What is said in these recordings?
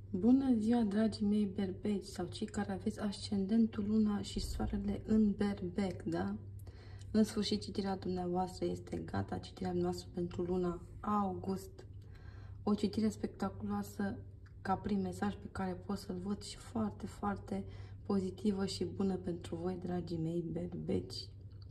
Bună ziua, dragii mei berbeci sau cei care aveți ascendentul luna și soarele în berbec, da? În sfârșit, citirea dumneavoastră este gata, citirea noastră pentru luna august. O citire spectaculoasă ca prim mesaj pe care pot să-l văd și foarte, foarte pozitivă și bună pentru voi, dragii mei berbeci.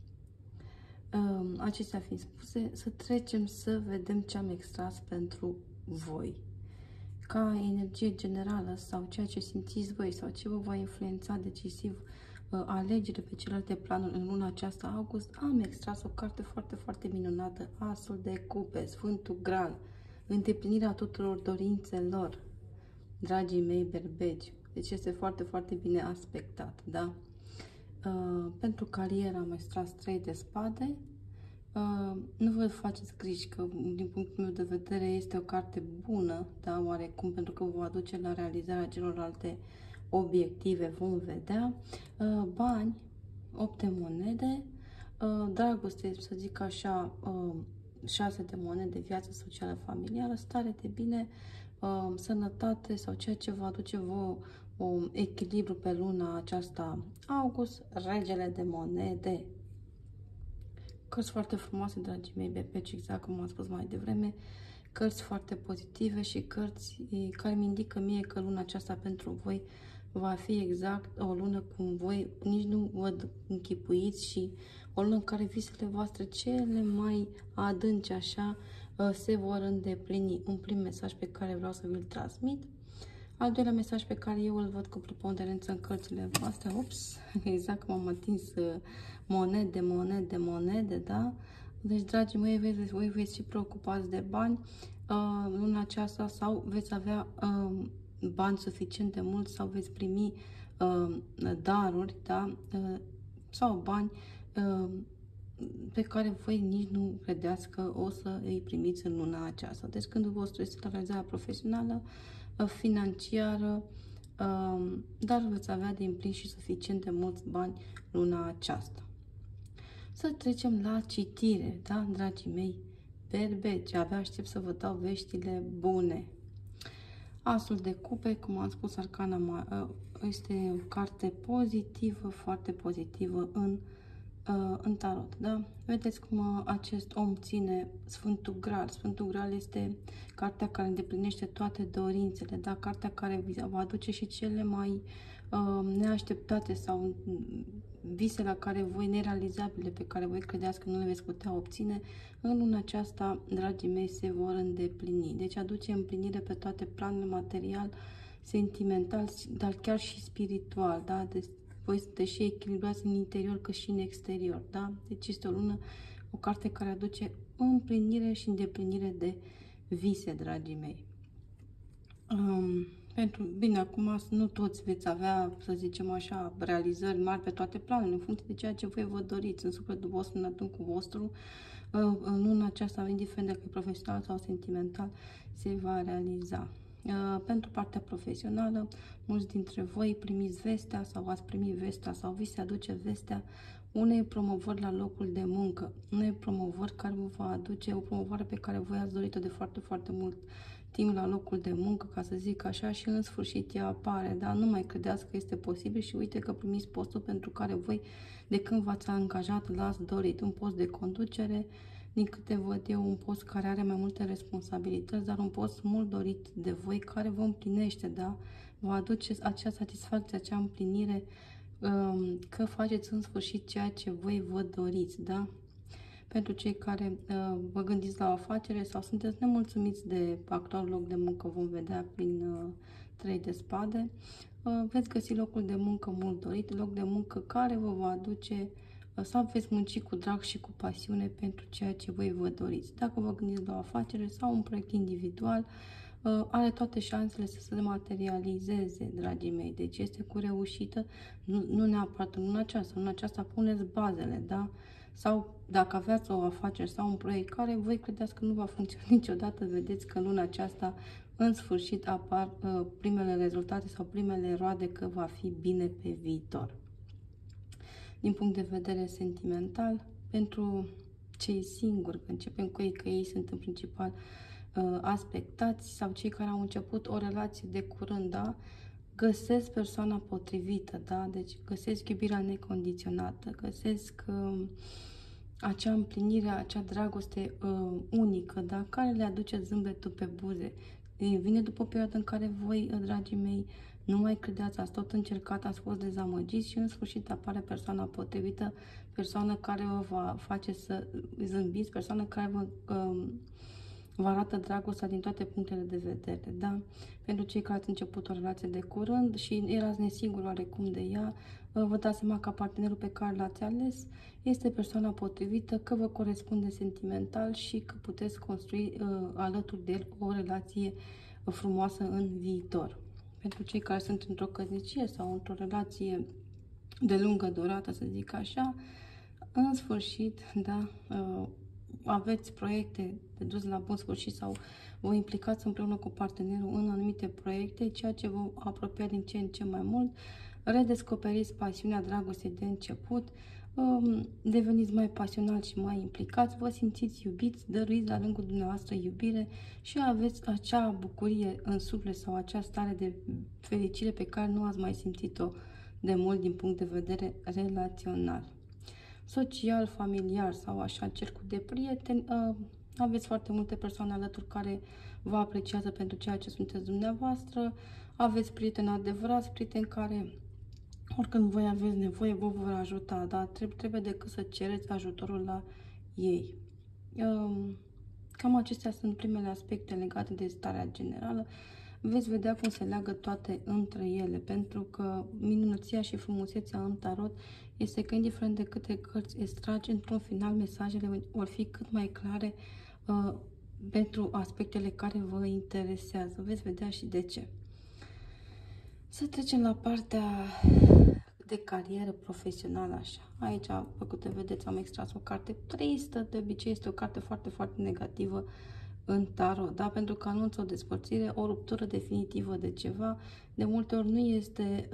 Acestea fiind spuse, să trecem să vedem ce am extras pentru voi. Ca energie generală sau ceea ce simțiți voi sau ce vă va influența decisiv alegerile pe celelalte planuri în luna aceasta august, am extras o carte foarte, foarte minunată, Asul de Cupe, Sfântul Graal, îndeplinirea tuturor dorințelor, dragii mei berbeci. Deci este foarte, foarte bine aspectat, da? Pentru carieră am extras 3 de spade. Nu vă faceți griji că, din punctul meu de vedere, este o carte bună, da, oarecum, pentru că vă aduce la realizarea celorlalte obiective, vom vedea. Bani, 8 de monede, dragoste, să zic așa, 6 de monede, viață socială familială, stare de bine, sănătate sau ceea ce vă aduce vouă un echilibru pe luna aceasta august, regele de monede. Cărți foarte frumoase, dragii mei berbeci, exact cum am spus mai devreme, cărți foarte pozitive și cărți care mi indică mie că luna aceasta pentru voi va fi exact o lună cum voi nici nu vă închipuiți și o lună în care visele voastre cele mai adânci așa se vor îndeplini. Un prim mesaj pe care vreau să vi-l transmit. Al doilea mesaj pe care eu îl văd cu preponderență în cărțile voastre, exact cum am atins monede, da? Deci, dragii mei, voi veți fi preocupați de bani luna aceasta sau veți avea bani suficient de mult sau veți primi daruri, da? Sau bani pe care voi nici nu credeați că o să îi primiți în luna aceasta. Deci, când vostru este la realizarea profesională, financiară, dar veți avea din plin și suficient de mulți bani luna aceasta. Să trecem la citire, da, dragii mei berbeci, abia aștept să vă dau veștile bune. Asul de Cupe, cum am spus, arcana este o carte pozitivă, foarte pozitivă în tarot, da? Vedeți cum acest om ține Sfântul Graal. Sfântul Graal este cartea care îndeplinește toate dorințele, da? Cartea care vă aduce și cele mai neașteptate sau vise la care voi nerealizabile, pe care voi credeați că nu le veți putea obține, în luna aceasta, dragii mei, se vor îndeplini. Deci aduce împlinire pe toate planurile material, sentimental, dar chiar și spiritual, da? Voi sunteți și echilibrați în interior cât și în exterior, da? Deci este o lună, o carte care aduce împlinire și îndeplinire de vise, dragii mei. Bine, acum nu toți veți avea, să zicem așa, realizări mari pe toate planurile, în funcție de ceea ce voi vă doriți în sufletul vostru, în adâncul vostru. În luna aceasta, indiferent dacă e profesional sau sentimental, se va realiza. Pentru partea profesională, mulți dintre voi primiți vestea sau ați primit vestea sau vi se aduce vestea unei promovări la locul de muncă, unei promovări care vă va aduce o promovare pe care voi ați dorit-o de foarte, foarte mult timp la locul de muncă, ca să zic așa, și în sfârșit ea apare, dar nu mai credeați că este posibil și uite că primiți postul pentru care voi, de când v-ați angajat, l-ați dorit, un post de conducere, din câte văd eu, un post care are mai multe responsabilități, dar un post mult dorit de voi, care vă împlinește, da? Vă aduce acea satisfacție, acea împlinire, că faceți în sfârșit ceea ce voi vă doriți, da? Pentru cei care vă gândiți la o afacere sau sunteți nemulțumiți de actualul loc de muncă, vom vedea prin 3 de spade, veți găsi locul de muncă mult dorit, loc de muncă care vă va aduce sau veți munci cu drag și cu pasiune pentru ceea ce voi vă doriți. Dacă vă gândiți la o afacere sau un proiect individual, are toate șansele să se materializeze, dragii mei. Deci este cu reușită, nu neapărat în luna aceasta puneți bazele, da? Sau dacă aveați o afacere sau un proiect care voi credeți că nu va funcționa niciodată, vedeți că luna aceasta în sfârșit apar primele rezultate sau primele roade că va fi bine pe viitor. Din punct de vedere sentimental, pentru cei singuri, că începem cu ei, că ei sunt în principal aspectați sau cei care au început o relație de curând, da? Găsesc persoana potrivită, da? Deci găsesc iubirea necondiționată, găsesc acea împlinire, acea dragoste unică, da? Care le aduce zâmbetul pe buze. Vine după o perioadă în care voi, dragii mei, nu mai credeați, ați tot încercat, ați fost dezamăgiți și în sfârșit apare persoana potrivită, persoana care vă va face să zâmbiți, persoana care vă arată dragostea din toate punctele de vedere, da? Pentru cei care ați început o relație de curând și erați nesiguri oarecum de ea, vă dați seama că partenerul pe care l-ați ales este persoana potrivită, că vă corespunde sentimental și că puteți construi alături de el o relație frumoasă în viitor. Pentru cei care sunt într-o căsnicie sau într-o relație de lungă durată, să zic așa, în sfârșit, da, aveți proiecte de dus la bun sfârșit sau vă implicați împreună cu partenerul în anumite proiecte, ceea ce vă apropia din ce în ce mai mult, redescoperiți pasiunea dragostei de început, deveniți mai pasionați și mai implicați, vă simțiți iubiți, dăruiți la lângul dumneavoastră iubire și aveți acea bucurie în suflet sau acea stare de fericire pe care nu ați mai simțit-o de mult din punct de vedere relațional. Social, familiar sau așa, cercul de prieteni, aveți foarte multe persoane alături care vă apreciază pentru ceea ce sunteți dumneavoastră, aveți prieteni adevărați, prieteni care oricând voi aveți nevoie, vă vor ajuta, dar trebuie decât să cereți ajutorul la ei. Cam acestea sunt primele aspecte legate de starea generală. Veți vedea cum se leagă toate între ele, pentru că minunăția și frumusețea în tarot este că, indiferent de câte cărți extragi, într-un final mesajele vor fi cât mai clare pentru aspectele care vă interesează. Veți vedea și de ce. Să trecem la partea de carieră profesională, așa. Aici, pe câte vedeți, am extras o carte tristă, de obicei este o carte foarte, foarte negativă în tarot, da? Pentru că anunță o despărțire, o ruptură definitivă de ceva, de multe ori nu este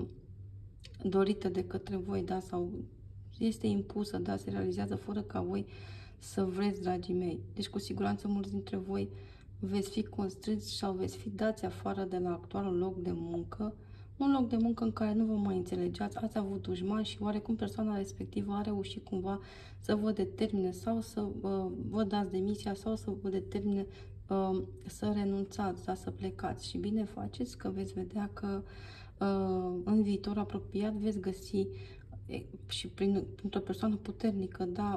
dorită de către voi, da? Sau este impusă, da? Se realizează fără ca voi să vreți, dragii mei. Deci, cu siguranță, mulți dintre voi veți fi constrânți sau veți fi dați afară de la actualul loc de muncă, un loc de muncă în care nu vă mai înțelegeați, ați avut dușmani și oarecum persoana respectivă a reușit cumva să vă determine sau să vă dați demisia sau să vă determine să renunțați, da, să plecați. Și bine faceți că veți vedea că în viitor apropiat veți găsi și printr-o persoană puternică, da,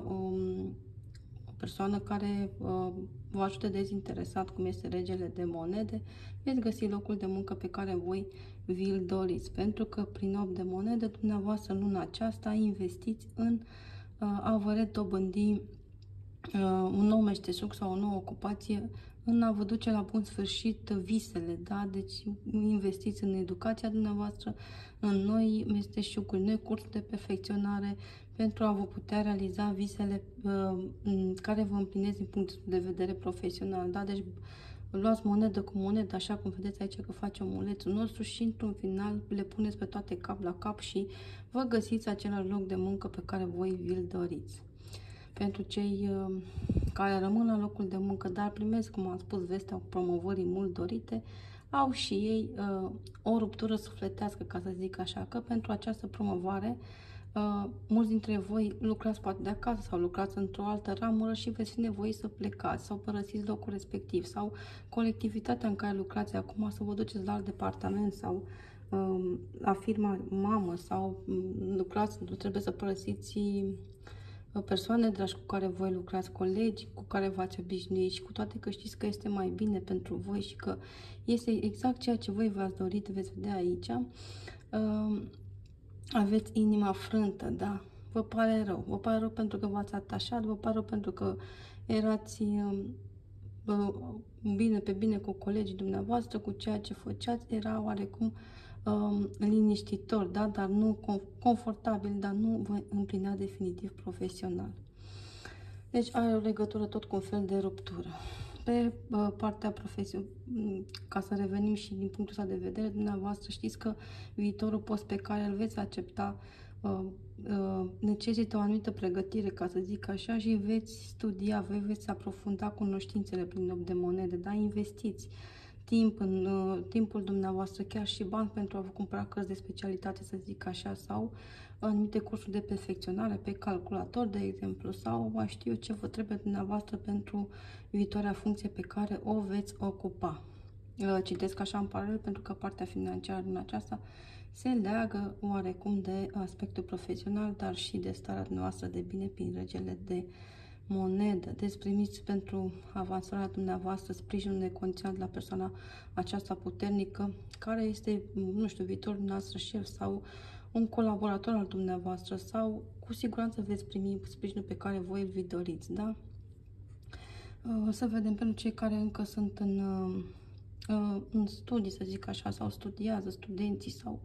o persoană care vă ajută dezinteresat, cum este regele de monede, veți găsi locul de muncă pe care voi vi-l doriți, pentru că prin 8 de monede, dumneavoastră în luna aceasta investiți în a vă redobândi un nou meșteșug sau o nouă ocupație, în a vă duce la bun sfârșit visele, da? Deci investiți în educația dumneavoastră, în noi meșteșuguri, noi cursuri de perfecționare, pentru a vă putea realiza visele care vă împlinesc din punct de vedere profesional, da? Deci luați monedă cu monedă, așa cum vedeți aici că face omulețul nostru și într-un final le puneți pe toate cap la cap și vă găsiți același loc de muncă pe care voi vi-l doriți. Pentru cei care rămân la locul de muncă, dar primesc, cum am spus, vestea promovării mult dorite, au și ei o ruptură sufletească, ca să zic așa, că pentru această promovare mulți dintre voi lucrați poate de acasă sau lucrați într-o altă ramură și veți fi nevoiți să plecați sau părăsiți locul respectiv sau colectivitatea în care lucrați acum să vă duceți la alt departament sau la firma mamă sau lucrați, trebuie să părăsiți persoane dragi cu care voi lucrați, colegi cu care v-ați obișnuit și cu toate că știți că este mai bine pentru voi și că este exact ceea ce voi v-ați dorit, veți vedea aici, aveți inima frântă, da? Vă pare rău pentru că v-ați atașat, vă pare rău pentru că erați bine pe bine cu colegii dumneavoastră, cu ceea ce făceați, era oarecum liniștitor, da? Dar nu confortabil, dar nu vă împlinea definitiv profesional. Deci are o legătură tot cu un fel de ruptură. Pe partea profesională, ca să revenim și din punctul ăsta de vedere, dumneavoastră știți că viitorul post pe care îl veți accepta necesită o anumită pregătire, ca să zic așa, și veți studia, veți aprofunda cunoștințele prin 8 de monede, da? Investiți timp în timpul dumneavoastră, chiar și bani pentru a vă cumpăra cărți de specialitate, să zic așa, sau anumite cursuri de perfecționare pe calculator, de exemplu, sau mai știu eu ce vă trebuie dumneavoastră pentru viitoarea funcție pe care o veți ocupa. Citesc așa în paralel pentru că partea financiară din aceasta se leagă oarecum de aspectul profesional, dar și de starea noastră de bine prin regele de monedă. Deci primiți pentru avansarea dumneavoastră sprijinul necondiționat la persoana aceasta puternică, care este, nu știu, viitorul dumneavoastră șef sau un colaborator al dumneavoastră, sau cu siguranță veți primi sprijinul pe care voi îl doriți, da? Să vedem pentru cei care încă sunt în studii, să zic așa, sau studiază studenții, sau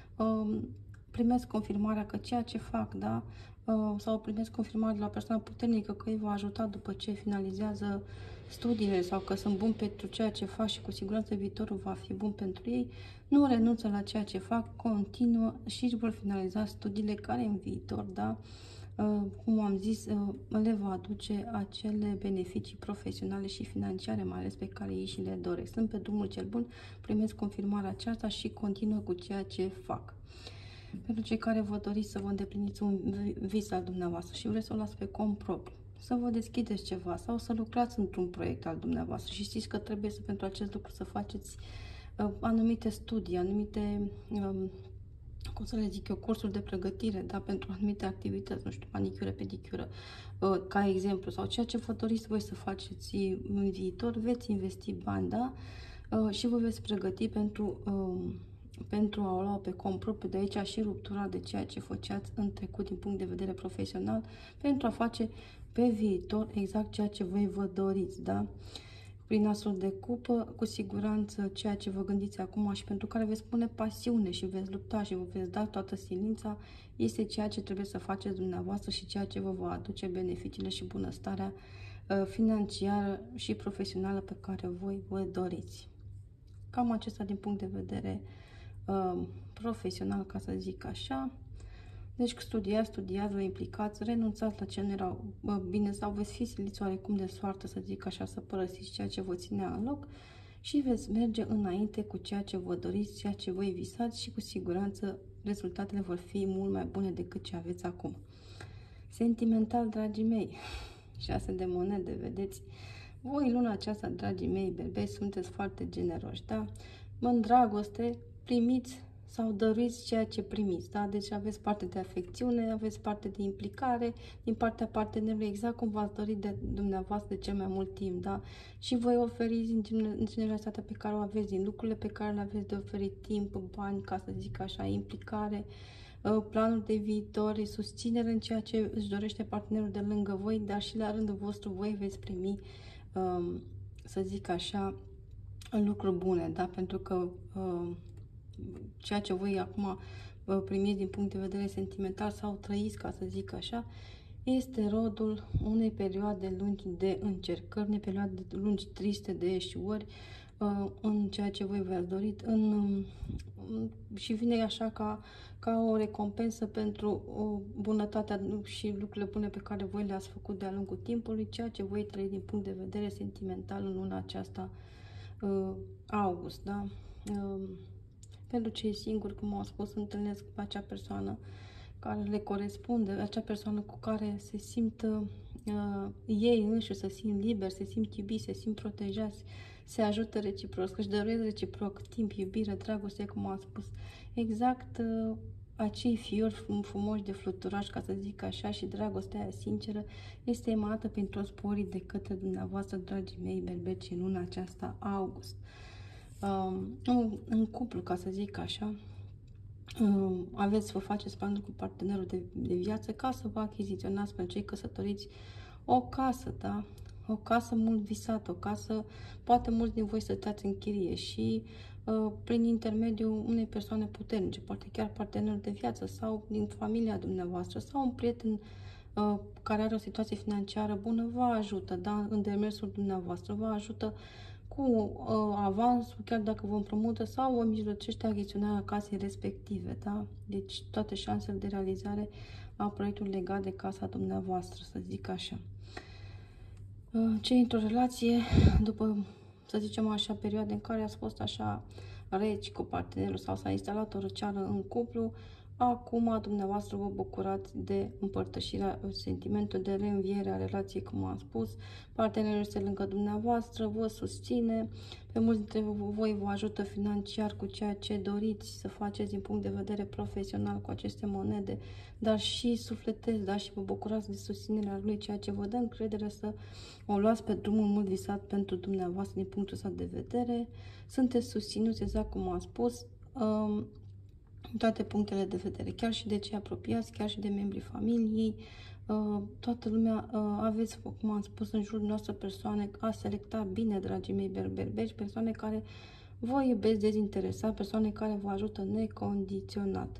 primesc confirmarea că ceea ce fac, da, sau primesc confirmarea de la persoana puternică că îi va ajuta după ce finalizează studiile sau că sunt buni pentru ceea ce fac și cu siguranță viitorul va fi bun pentru ei, nu renunță la ceea ce fac, continuă și își vor finaliza studiile care în viitor, da, cum am zis, le va aduce acele beneficii profesionale și financiare, mai ales pe care ei și le doresc. Sunt pe drumul cel bun, primesc confirmarea aceasta și continuă cu ceea ce fac. Pentru cei care vă doriți să vă îndepliniți un vis al dumneavoastră și vreți să o las pe cont propriu, să vă deschideți ceva sau să lucrați într-un proiect al dumneavoastră și știți că trebuie să pentru acest lucru să faceți anumite studii, anumite cum să le zic eu, cursuri de pregătire, da, pentru anumite activități, nu știu, manicură, pedicură, ca exemplu, sau ceea ce vă doriți voi să faceți în viitor, veți investi bani, da, și vă veți pregăti pentru a o lua pe cont propriu, de aici și ruptura de ceea ce făceați în trecut din punct de vedere profesional, pentru a face pe viitor exact ceea ce voi vă doriți, da? Prin asul de cupă, cu siguranță, ceea ce vă gândiți acum și pentru care veți pune pasiune și veți lupta și vă veți da toată silința, este ceea ce trebuie să faceți dumneavoastră și ceea ce vă va aduce beneficiile și bunăstarea financiară și profesională pe care voi vă doriți. Cam acesta din punct de vedere profesional, ca să zic așa. Deci studiați, vă implicați, renunțați la ce nu era bine sau veți fi siliți oarecum de soartă, să zic așa, să părăsiți ceea ce vă ținea în loc și veți merge înainte cu ceea ce vă doriți, ceea ce voi visați și cu siguranță rezultatele vor fi mult mai bune decât ce aveți acum. Sentimental, dragii mei, 6 de monede, vedeți? Voi luna aceasta, dragii mei berbei, sunteți foarte generoși, da? În dragoste primiți sau dăruiți ceea ce primiți, da? Deci aveți parte de afecțiune, aveți parte de implicare din partea partenerului, exact cum v-ați dorit de dumneavoastră de cel mai mult timp, da? Și voi oferiți în generositatea pe care o aveți, din lucrurile pe care le aveți de oferit, timp, bani, ca să zic așa, implicare, planuri de viitor, susținere în ceea ce își dorește partenerul de lângă voi, dar și la rândul vostru voi veți primi, să zic așa, lucruri bune, da? Pentru că ceea ce voi acum primiți din punct de vedere sentimental sau trăiți, ca să zic așa, este rodul unei perioade lungi de încercări, unei perioade lungi triste de eșuări în ceea ce voi v-ați dorit și vine așa ca o recompensă pentru bunătatea și lucrurile bune pe care voi le-ați făcut de-a lungul timpului, ceea ce voi trăi din punct de vedere sentimental în luna aceasta august, da? Pentru cei singuri, cum au spus, întâlnesc pe acea persoană care le corespunde, acea persoană cu care se simt ei înșiși, se simt liberi, se simt iubiți, se simt protejați, se ajută reciproc, își dăruiesc reciproc timp, iubire, dragoste, cum am spus. Exact acei fiori frumoși de fluturaș, ca să zic așa, și dragostea aia sinceră este emanată prin toți porii de către dumneavoastră, dragii mei berbeci, în luna aceasta, august. În cuplu, ca să zic așa, aveți să vă faceți planul cu partenerul de viață ca să vă achiziționați pentru cei căsătoriți o casă, da? O casă mult visată, o casă, poate mulți din voi stăteați în chirie și prin intermediul unei persoane puternice, poate chiar partenerul de viață sau din familia dumneavoastră sau un prieten care are o situație financiară bună, vă ajută, da? În demersul dumneavoastră, vă ajută cu avansul, chiar dacă vă împrumută, sau vă mijlocește achiziționarea casei respective, da? Deci toate șansele de realizare a proiectului legat de casa dumneavoastră, să zic așa. Cei într-o relație, după, să zicem așa, perioade în care ați fost așa reci cu partenerul sau s-a instalat o răceală în cuplu, acum dumneavoastră vă bucurați de împărtășirea, sentimentul de reînviere a relației, cum am spus. Partenerul este lângă dumneavoastră, vă susține, pe mulți dintre voi vă ajută financiar cu ceea ce doriți să faceți din punct de vedere profesional cu aceste monede, dar și sufletesc, da, și vă bucurați de susținerea lui, ceea ce vă dă încredere să o luați pe drumul mult visat pentru dumneavoastră din punctul ăsta de vedere. Sunteți susținuți, exact cum am spus, toate punctele de vedere, chiar și de cei apropiați, chiar și de membrii familiei, toată lumea, aveți, cum am spus, în jurul noastră persoane, a selecta bine, dragii mei berbeci, persoane care vă iubesc dezinteresat, persoane care vă ajută necondiționat.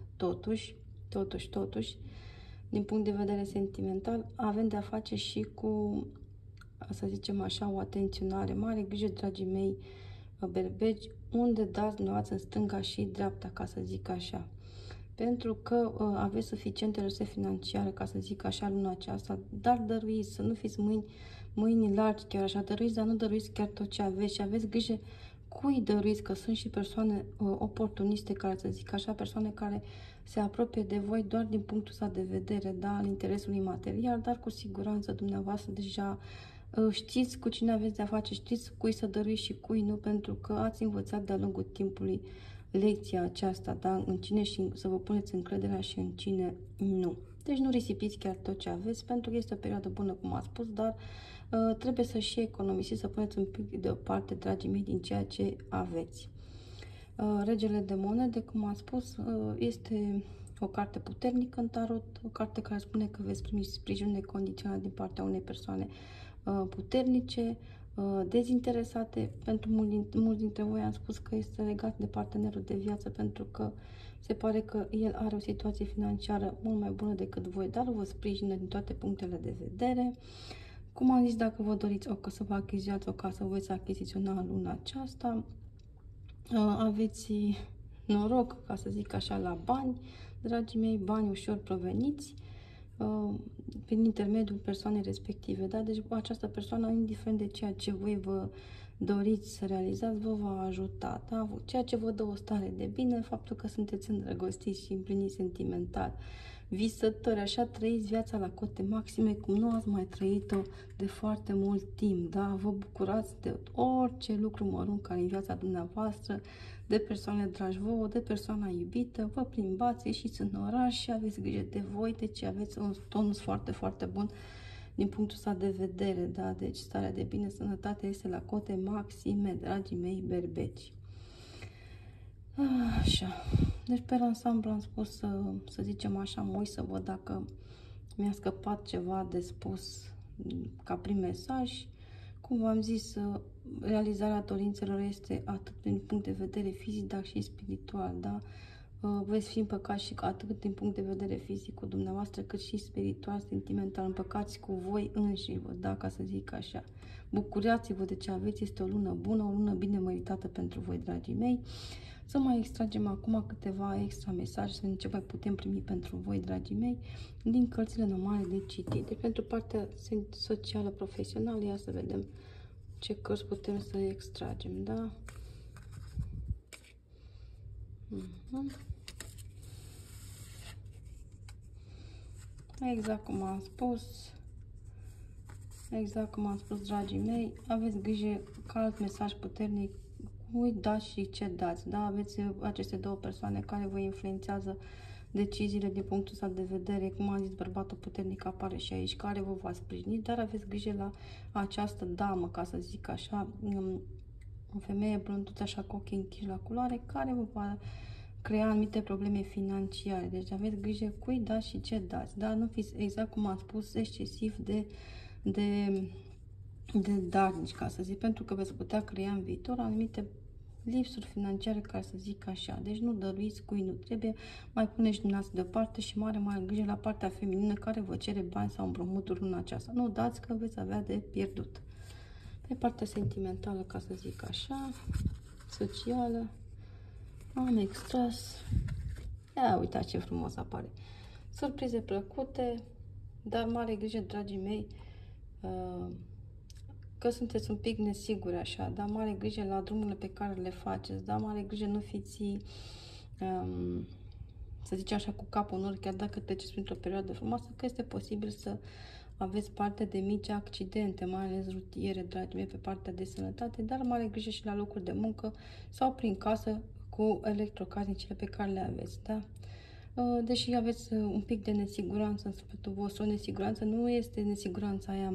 Totuși, din punct de vedere sentimental, avem de-a face și cu, să zicem așa, o atenționare. Mare grijă, dragii mei berbeci, unde dați dumneavoastră în stânga și dreapta, ca să zic așa. Pentru că aveți suficiente resurse financiare, ca să zic așa, luna aceasta, dar dăruiți, să nu fiți mâini largi, chiar așa, dăruiți, dar nu dăruiți chiar tot ce aveți și aveți grijă cui dăruiți, că sunt și persoane oportuniste, care să zic așa, persoane care se apropie de voi doar din punctul ăsta de vedere, da, al interesului material, dar cu siguranță dumneavoastră deja știți cu cine aveți de-a face, știți cui să dăruiți și cui nu, pentru că ați învățat de-a lungul timpului lecția aceasta, da, în cine și să vă puneți încrederea și în cine nu. Deci nu risipiți chiar tot ce aveți, pentru că este o perioadă bună, cum am spus, dar trebuie să și economisiți, să puneți un pic deoparte, dragii mei, din ceea ce aveți. Regele de monede, cum am spus, este o carte puternică în tarot, o carte care spune că veți primi sprijin necondiționat din partea unei persoane puternice, dezinteresate. Pentru mulți dintre voi am spus că este legat de partenerul de viață, pentru că se pare că el are o situație financiară mult mai bună decât voi, dar vă sprijină din toate punctele de vedere. Cum am zis, dacă vă doriți să vă achiziționați o casă, vă veți achiziționa în luna aceasta. Aveți noroc, ca să zic așa, la bani, dragii mei, bani ușor proveniți prin intermediul persoanei respective, da? Deci această persoană, indiferent de ceea ce voi vă doriți să realizați, vă va ajuta, da? Ceea ce vă dă o stare de bine, faptul că sunteți îndrăgostiți și împliniți sentimental, visători, așa trăiți viața la cote maxime, cum nu ați mai trăit-o de foarte mult timp, da? Vă bucurați de orice lucru mărunt care în viața dumneavoastră, de persoane dragi vouă, de persoana iubită, vă plimbați, ieșiți în oraș și aveți grijă de voi, deci aveți un tonus foarte, foarte bun din punctul ăsta de vedere, da? Deci starea de bine, sănătate este la cote maxime, dragii mei berbeci. Așa. Deci pe ansamblu am spus să zicem așa, mă uit să văd dacă mi-a scăpat ceva de spus ca prim mesaj. Cum v-am zis, realizarea dorințelor este atât din punct de vedere fizic, dar și spiritual, da? Veți fi împăcați și atât din punct de vedere fizic cu dumneavoastră, cât și spiritual, sentimental, împăcați cu voi înși vă, da, ca să zic așa. Bucurați-vă de ce aveți, este o lună bună, o lună bine meritată pentru voi, dragii mei. Să mai extragem acum câteva extra mesaje, să vedem ce mai putem primi pentru voi, dragii mei, din cărțile normale de citit. Deci pentru partea socială, profesională, ia să vedem ce cărți putem să extragem, da? Exact cum am spus, dragii mei, aveți grijă ca alt mesaj puternic, cui dați și ce dați, da? Aveți aceste două persoane care vă influențează deciziile din punctul ăsta de vedere, cum am zis, bărbatul puternic apare și aici, care vă va sprijini, dar aveți grijă la această damă, ca să zic așa, o femeie blonduță așa cu ochii închiși la culoare, care vă va crea anumite probleme financiare. Deci aveți grijă cui dați și ce dați, da? Nu fiți, exact cum am spus, excesiv de darnici, ca să zic, pentru că veți putea crea în viitor anumite lipsuri financiare, ca să zic așa. Deci nu dăruiți cui nu trebuie, mai puneți dumneavoastră deoparte și mare grijă la partea feminină care vă cere bani sau împrumuturi în aceasta. Nu dați, că veți avea de pierdut. Pe partea sentimentală, ca să zic așa, socială, am extras. Ia, uitați ce frumos apare. Surprize plăcute, dar mare grijă, dragii mei, că sunteți un pic nesiguri așa, dar mare grijă la drumurile pe care le faceți, dar mare grijă, nu fiți, să zicem așa, cu capul în urchi, chiar dacă treceți printr-o perioadă frumoasă, că este posibil să aveți parte de mici accidente, mai ales rutiere, dragii mei, pe partea de sănătate, dar mare grijă și la locuri de muncă sau prin casă cu electrocasnicele pe care le aveți, da? Deși aveți un pic de nesiguranță în sufletul vostru, o nesiguranță nu este nesiguranța aia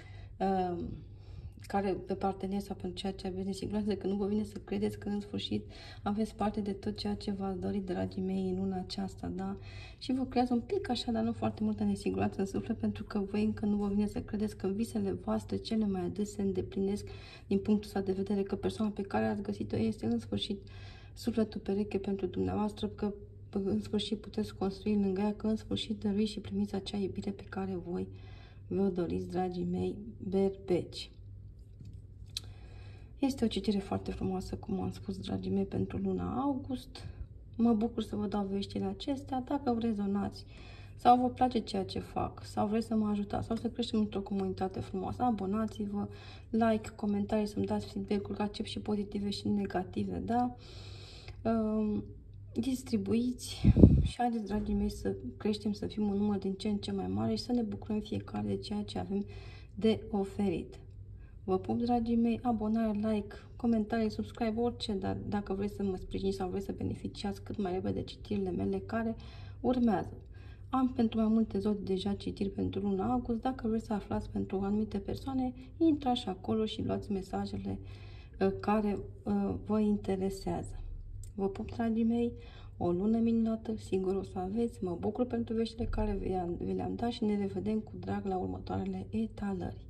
care pe partener sau pentru ceea ce aveți nesiguranță, că nu vă vine să credeți că în sfârșit aveți parte de tot ceea ce v-ați dorit, dragii mei, în luna aceasta, da? Și vă creează un pic așa, dar nu foarte multă nesiguranță în suflet, pentru că voi încă nu vă vine să credeți că visele voastre cele mai adesea se îndeplinesc din punctul ăsta de vedere, că persoana pe care ați găsit-o este în sfârșit sufletul pereche pentru dumneavoastră, că în sfârșit puteți construi lângă ea, că în sfârșit dăruiți și primiți acea iubire pe care voi vă doriți, dragii mei berbeci. Este o citire foarte frumoasă, cum am spus, dragii mei, pentru luna august. Mă bucur să vă dau veștile acestea. Dacă vă rezonați sau vă place ceea ce fac, sau vreți să mă ajutați, sau să creștem într-o comunitate frumoasă, abonați-vă, like, comentarii, să-mi dați feedback-uri, accept și pozitive și negative, da? Distribuiți și haideți, dragii mei, să creștem, să fim un număr din ce în ce mai mare și să ne bucurăm fiecare de ceea ce avem de oferit. Vă pup, dragii mei, abonare, like, comentarii, subscribe, orice, dar dacă vreți să mă sprijiniți sau vreți să beneficiați cât mai repede de citirile mele care urmează. Am pentru mai multe zodi deja citiri pentru luna august. Dacă vreți să aflați pentru anumite persoane, intrați acolo și luați mesajele care vă interesează. Vă pup, dragii mei, o lună minunată, sigur o să aveți. Mă bucur pentru veștile care vi le-am dat și ne revedem cu drag la următoarele etalări.